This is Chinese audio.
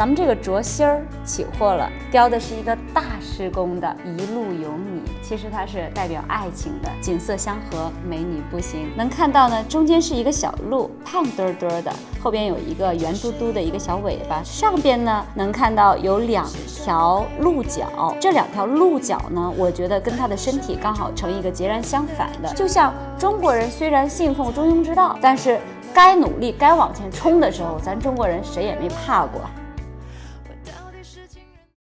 咱们这个镯芯儿起货了，雕的是一个大师宫的一路有你，其实它是代表爱情的，景色相合，美女步行。能看到呢，中间是一个小鹿，胖墩墩的，后边有一个圆嘟嘟的一个小尾巴，上边呢能看到有2条鹿角，这2条鹿角呢，我觉得跟它的身体刚好成一个截然相反的，就像中国人虽然信奉中庸之道，但是该努力该往前冲的时候，咱中国人谁也没怕过。